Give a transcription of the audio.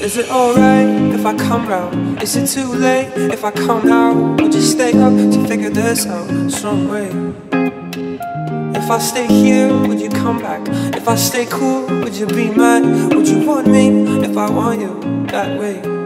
Is it alright if I come round? Is it too late if I come now? Would you stay up to figure this out some way? If I stay here, would you come back? If I stay cool, would you be mad? Would you want me if I want you that way?